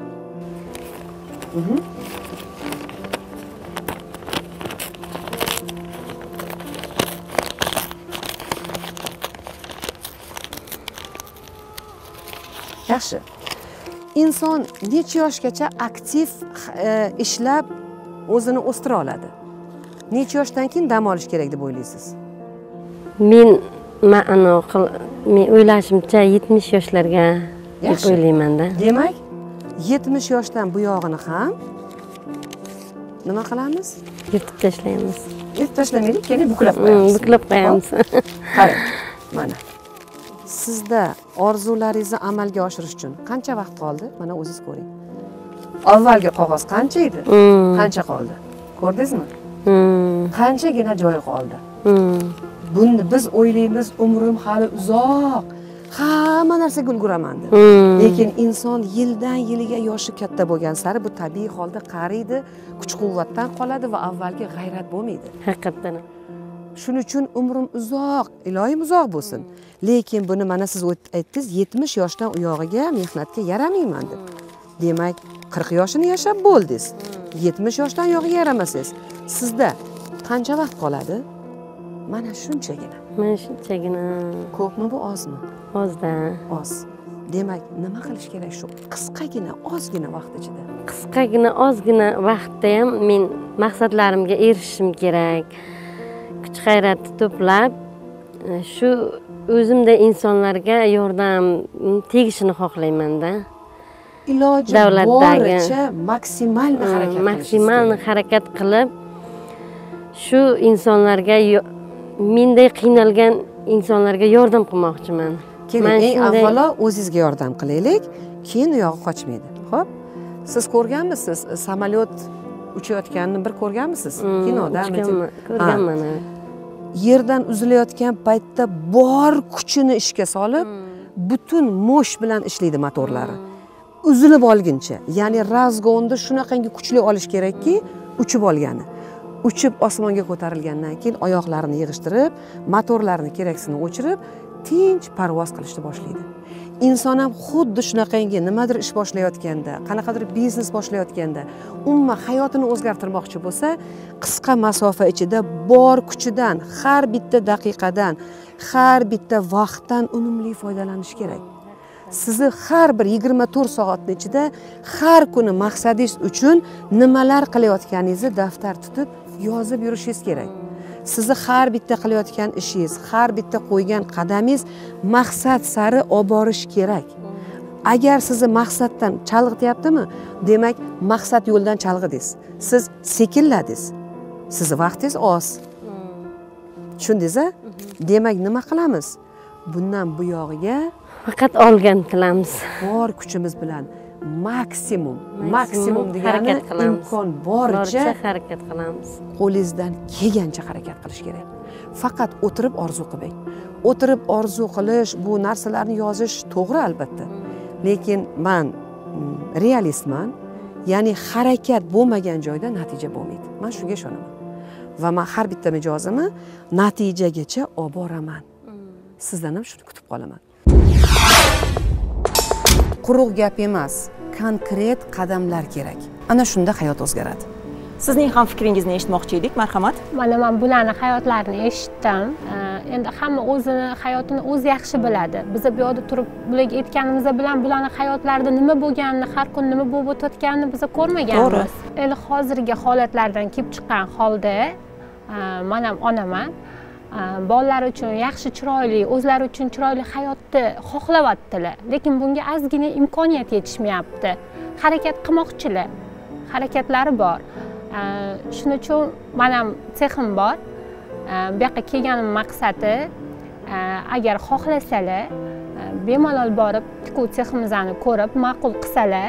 Yaxshi. Inson necha yoshgacha aktiv ishlab o'zini o'stira oladi? Necha yoshdan keyin dam olish kerak deb o'ylaysiz? Men ma'no men o'ylashimcha yetmish yoshlarga deb o'ylayman-da. Demak, yetmish yoshdan bu yog'ini ham nima qilamiz? Yirtib tashlaymiz. Yirtib tashlamaylik, keling buklab qo'yamiz. Buklab qo'yamiz. Qarang, mana. Sizda orzularingizni amalga oshirish uchun qancha vaqt qoldi? Mana o'zingiz ko'ring. Avvalgi qog'oz qancha edi? Qancha qoldi? Ko'rdingizmi? Qanchagina joyi qoldi? Buni biz o'ylaymiz, umrim hali uzoq. Hamma narsaga ulguraman deb. Lekin inson yildan yiliga yoshi katta bo'lgan sari bu tabiiy holda qariydi, kuch-quvvatdan qoladi va avvalgi g'ayrat bo'lmaydi. Haqiqatan. Shuning uchun umrim uzoq, iloyim uzoq bo'lsin. Lekin buni mana siz aytdingiz, yetmish yoshdan u yog'iga mehnatga yaramayman deb. Demak, qirq yoshini yashab bo'ldingiz. yetmish yoshdan yog'iga yaramasangiz, sizda qancha vaqt qoladi? Mana shunchagina. Mana shunchagina. Ko'pmi bu, ozmi? Ozda. Oz. Demak, nima qilish kerak shu qisqagina, ozgina vaqt ichida? Qisqagina, ozgina vaqtda ham men maqsadlarimga erishishim kerak, kuch g'ayratni to'plab shu o'zimda insonlarga yordam tegishini xohlaymanda. Iloji boricha maksimalni harakat maksimalni harakat qilib shu insonlarga, menday qiynalgan insonlarga yordam qilmoqchiman. Keling, eng avvalo o'zingizga yordam qilaylik, keyin u yog'i qochmaydi. Xo'p? Siz ko'rganmisiz? Samolyot uchayotganini bir ko'rganmisiz? Kinoda, ko'rganman. Yerdan uzilayotgan paytda bor kuchini ishga solib, butun mosh bilan ishlaydi motorlari. Uzilib olguncha, ya'ni razgonni shunaqangi kuchli olish kerakki, uchib olgani. Uchib osmonga ko'tarilgandan keyin oyoqlarini yig'ishtirib, motorlarini keraksini o'chirib, tinch parvoz qilishni boshlaydi. Inson ham xuddi shunaqangi nimadir ish boshlayotganda, qanaqadir biznes boshlayotganda, umuman hayotini o'zgartirmoqchi bo'lsa, qisqa masofa ichida bor kuchidan, har bitta daqiqadan, har bitta vaqtdan unumli foydalanish kerak. Sizni har bir yigirma to'rt soatning ichida har kuni maqsadingiz uchun nimalar qilayotganingizni daftar tutib yozib yurishingiz kerak. Sizni har bitta qilayotgan ishingiz, har bitta qo'ygan qadamingiz maqsad sari olib borish kerak. Agar sizni maqsaddan chalg'ityaptimi, demak maqsad yo'ldan chalg'idingiz. Siz sekinladingiz. Sizni vaqtingiz oz. Tushundingiz-a? Demak nima qilamiz? Bundan bu yog'iga faqat olgan qilamiz. Bor kuchimiz bilan maksimum, maksimum degani imkon boricha harakat qilamiz. Qo'lingizdan kelgancha harakat qilish kerak. Faqat o'tirib orzu qilmang. O'tirib orzu qilish, bu narsalarni yozish to'g'ri albatta. Lekin men realistman, ya'ni harakat bo'lmagan joyda natija bo'lmaydi. Men shunga ishonaman. Va men har bitta mijozimni natijagacha olib boraman. Sizdan ham shuni kutib qolaman. Quruq gap emas, konkret qadamlar kerak. Ana shunda hayot o'zgaradi. Sizning ham fikringizni eshitmoqchi edik, marhamat. Mana men bularni hayotlarini eshitdim. Endi hamma o'zini hayotini o'zi yaxshi biladi. Biz bu yerda turib bularga aytganimiz bilan bularning hayotlarida nima bo'lganini, har kun nima bo'lib o'tayotganini biz ko'rmaganmiz. Endi hozirgi holatlardan kelib chiqqan holda, men ham onaman. Bolalar uchun yaxshi, chiroyli, o'zlari uchun chiroyli hayotni xohlayaptilar, lekin bunga ozgina imkoniyat yetishmayapti. Harakat qilmoqchilar, harakatlari bor. Shuning uchun men ham sexim bor. Bu yoqqa kelganim maqsadi, agar xohlasalar, bemalol borib, tikuv seximizni ko'rib, ma'qul qilsalar,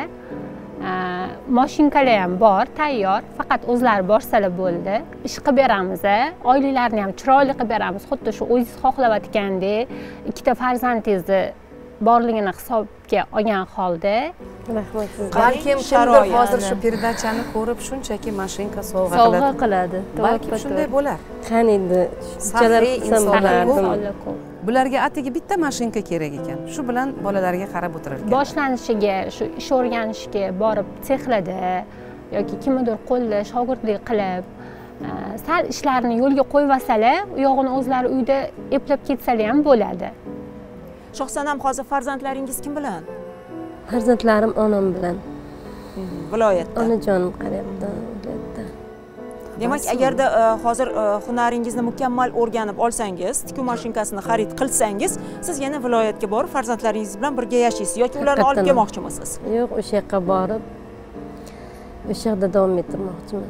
mashinkalar ham bor, tayyor, faqat o'zlari borsalar bo'ldi. Ish qilib beramiz, oilalarni ham chiroyli qilib beramiz. Xuddi shu o'zingiz xohlayotgandek, ikkita farzandingizni borligini hisobga olgan holda. Rahmat sizga. Balkim kimdir hozir shu peredachani ko'rib shunchaki mashinka sovg'a qiladi. Sovg'a qiladi. Balki shunday bo'lar. Qani endi shunchalar qilsam bo'lardi. Bularga atigi bitta mashinka kerak ekan. Shu bilan bolalarga qarab o'tirar ekan. Boshlanishiga, shu ish o'rganishga borib sexlada yoki kimnidir qo'lida shogirdlik qilib, sal ishlarni yo'lga qo'yib olsalar, u yog'ini o'zlari uyda eplab ketsalar ham bo'ladi. Shohsanam, hozir farzandlaringiz kim bilan? Farzandlarim onam bilan. Viloyatda. Onajonim qarayapti viloyatda. Demak, agarda hozir hunaringizni mukammal o'rganib olsangiz, tikuv mashinkasini xarid qilsangiz, siz yana viloyatga borib farzandlaringiz bilan birga yashaysiz yoki ularni olib kelmoqchimisiz? Yo'q, o'sha yoqqa borib, o'sha yoqda davom ettirmoqchiman.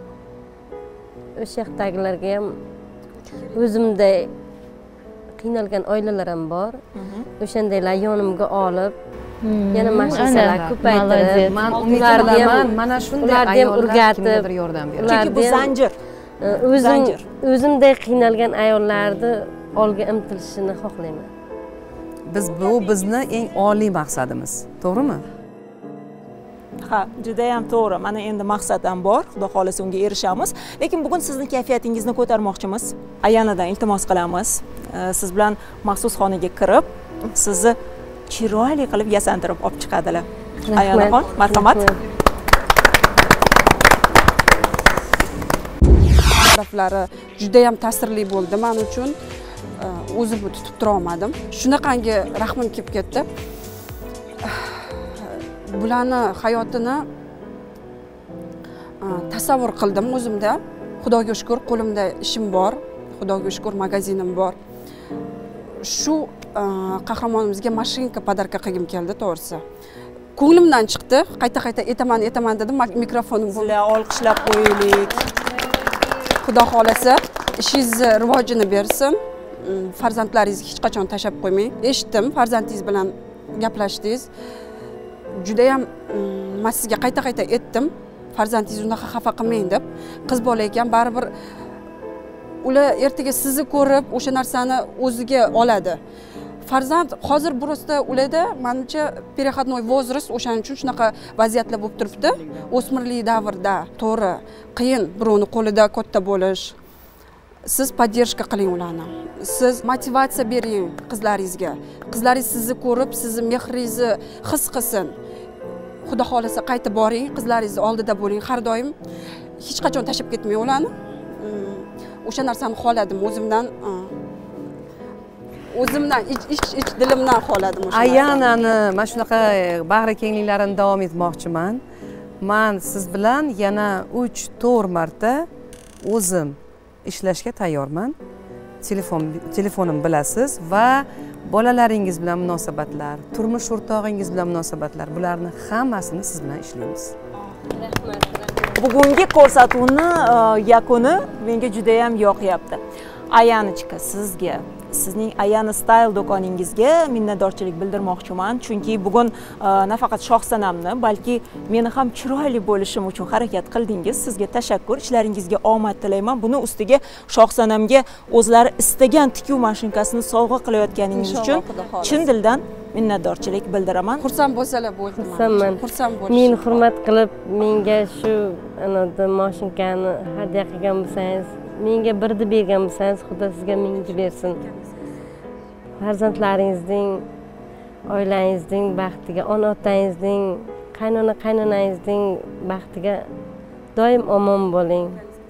O'sha yoqdagilarga ham o'zimday qiynalgan oilalar ham bor. O'shandaylar yonimga olib, yana mashinalar ko'paytirib, men umidvorman, mana shunday ayollar kimgadir yordam beradi. Chunki bu zanjir. O'zim o'zimday qiynalgan ayollarni olga intilishini xohlayman. Biz bu bizni eng oliy maqsadimiz, to'g'rimi? Ha, juda ham to'g'ri. Mana endi maqsad ham bor, xudo xolasa unga erishamiz. Lekin bugun sizni kayfiyatingizni ko'tarmoqchimiz. Ayanadan iltimos qilamiz. Siz bilan maxsus xonaga kirib, sizni chiroyli qilib yasantirib olib chiqadilar. Ayanaxon, marhamat. Taraflari juda ham ta'sirli bo'ldi men uchun. O'zimni tutib tura olmadim. Shunaqangi rahmim kelib ketdi. Bularni hayotini tasavvur qildim o'zimda. Xudoga shukr, qo'limda ishim bor, xudoga shukr magazinim bor. Shu qahramonimizga mashinka podarka qilgim keldi, to'g'risi. Ko'nglimdan chiqdi, qayta-qayta etaman, etaman dedim, mikrofonim bo'ldi. Olqishlab qo'yaylik. Xudo xolasa, ishingizni rivojini bersin. Farzandlaringizni hech qachon tashlab qo'ymang. Eshitdim, farzandingiz bilan gaplashdingiz. Juda ham men sizga qayta-qayta aytdim, farzandingiz unaqa xafa qilmang deb. Qiz bola ekan, baribir ular ertaga sizni ko'rib o'sha narsani o'ziga oladi. Farzand hozir burasida ularda menimcha переходной возраст, o'shaning uchun shunaqa vaziyatlar bo'lib turibdi. O'smirlik davrda to'g'ri, qiyin birovni qo'lida katta bo'lish. Siz поддержка qiling ularni. Siz motivatsiya bering qizlaringizga. Qizlaringiz sizni ko'rib, sizni mehringizni his qilsin. Xudo xolasa qaytib boring, qizlaringizni oldida bo'ling har doim. Hech qachon tashlab ketmang ularni. O'sha narsani xohladim o'zimdan. O'zimdan ich ich dilimdan xohladim o'sha. Ayanani mana shunaqa bag'ri kengliklarini davom etmoqchiman. Men siz bilan yana uch to'rt marta o'zim ishlashga tayyorman. Telefon telefonim bilasiz va bolalaringiz bilan munosabatlar, turmush o'rtog'ingiz bilan munosabatlar, bularni hammasini siz bilan ishlaymiz. Rahmat. Bugungi ko'rsatuvni yakuni menga juda ham yoqyapti. Ayanichka, sizga, sizning Ayani Style do'koningizga minnatdorchilik bildirmoqchiman, chunki bugun nafaqat Shohsanamni, balki meni ham chiroyli bo'lishim uchun harakat qildingiz. Sizga tashakkur, ishlaringizga omad tilayman. Buni ustiga Shohsanamga o'zlari istagan tikuv mashinkasini sovg'a qilayotganingiz uchun chin dildan minnatdorchilik bildiraman. Xursand bo'lsalar bo'ldi. Xursandman. Xursand bo'lish. Meni hurmat qilib, menga shu anada mashinkani hadya qilgan bo'lsangiz, menga birni bergan bo'lsangiz, Xudo sizga mingni bersin. Farzandlaringizning, oilangizning baxtiga, ona otangizning, qaynona qaynonangizning baxtiga doim omon bo'ling.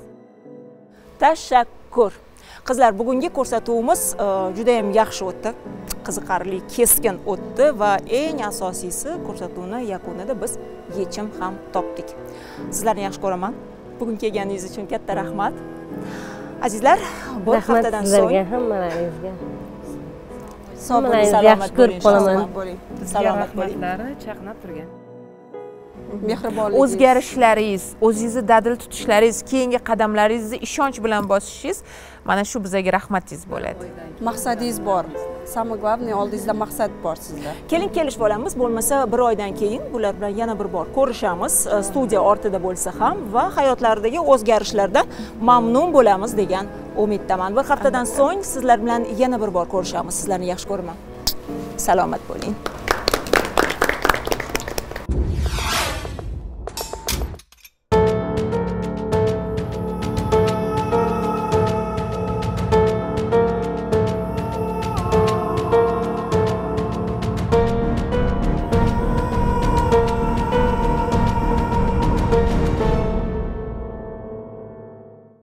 Tashakkur. Qizlar, bugungi ko'rsatuvimiz juda ham yaxshi o'tdi. Qiziqarli, keskin o'tdi va eng asosiysi ko'rsatuvni yakunida biz yechim ham topdik. Sizlarni yaxshi ko'raman. Bugun kelganingiz uchun katta rahmat. Azizlar, bir haftadan so'ng sizlarga hammalaringizga. Sog' bo'ling, salomat bo'ling, qolaman. Salomat bo'ling. Chaqnab turgan. Mehribonlik. O'zgarishlaringiz, o'zingizni dadil tutishlaringiz, keyingi qadamlaringizni ishonch bilan bosishingiz mana shu bizga rahmatingiz bo'ladi. Maqsadingiz bor. Самое главное, oldingizda maqsad bor sizda. Keling kelishib olamiz, bo'lmasa bir oydan keyin bular bilan yana bir bor ko'rishamiz, studiya ortida bo'lsa ham va hayotlaridagi o'zgarishlardan mamnun bo'lamiz degan umiddaman. Bir haftadan so'ng sizlar bilan yana bir bor ko'rishamiz. Sizlarni yaxshi ko'raman. Salomat bo'ling.